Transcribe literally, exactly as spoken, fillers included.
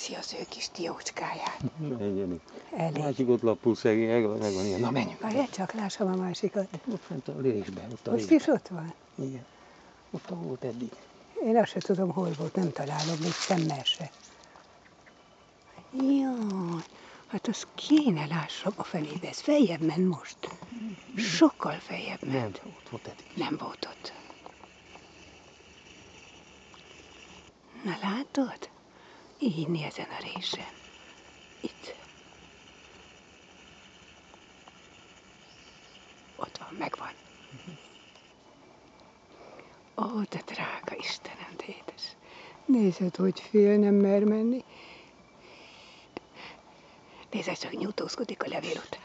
Elviszi az ő kis diócskáját. Menjenek. Elég. Másik ott lapul szegény, megvan, megvan ilyen. Na menjünk. Várjál csak, lássam a másikat. Ott fent a résben, ott a Ott résben. is ott van? Igen. Ott a volt eddig. Én azt se tudom, hol volt, nem találom, még szemmel se. Jaj, hát azt kéne lássam a felébe, ez feljebb ment most. Sokkal feljebb ment. Nem, ott volt eddig. Nem volt ott. Na látod? Inni ezen a résen. Itt. Ott van, megvan. Ó, te drága Istenem, de édes. Nézed, hogy fél, nem mer menni. Nézd, csak nyújtózkodik a levél után.